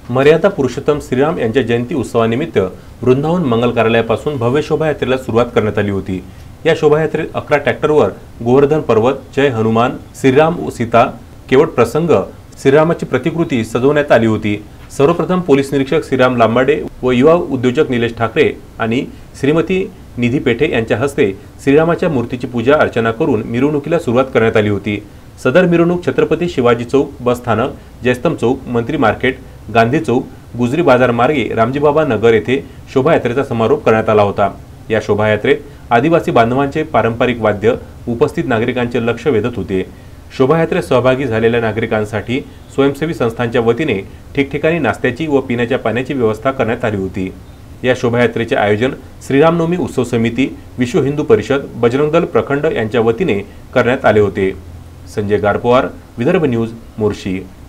मर्यादा पुरुषोत्तम श्रीराम यांच्या जयंती उत्सवानिमित्त वृंदावन मंगल कार्यालयापासून भव्य शोभायात्रेला सुरुवात करण्यात आली होती। या शोभायात्रेत 11 ट्रॅक्टरवर गोवर्धन पर्वत, जय हनुमान, श्रीराम व सीता, केवट प्रसंग, श्रीरामाची प्रतिकृती सजवण्यात आली होती। सर्वप्रथम पोलीस निरीक्षक श्रीराम लांबाडे व युवा उद्योजक निलेश ठाकरे आणि श्रीमती निधी पेठे यांच्या हस्ते श्रीरामाच्या मूर्तीची पूजा अर्चना करून मिरवणुकीला सुरुवात करण्यात आली होती। सदर मिरवणूक छत्रपती शिवाजी चौक, बस स्थानक, जयस्तंभ चौक, मंत्री मार्केट, गांधी चौक, गुजरी बाजार मार्गे रामजीबाबा नगर येथे शोभायात्रेचा समारोप करण्यात आला होता। या शोभायात्रेत आदिवासी बांधवांचे पारंपरिक वाद्य उपस्थित नागरिकांचे लक्ष वेधत होते। शोभायात्रेत सहभागी झालेल्या नागरिकांसाठी स्वयंसेवी संस्थांच्या वतीने ठिकठिकाणी नाश्त्याची व पिण्याच्या पाण्याची व्यवस्था करण्यात आली होती। या शोभायात्रेचे आयोजन श्रीरामनवमी उत्सव समिती, विश्व हिंदू परिषद, बजरंग दल प्रखंड यांच्या वतीने करण्यात आले होते। संजय गारपोवार, विदर्भ न्यूज, मोर्शी।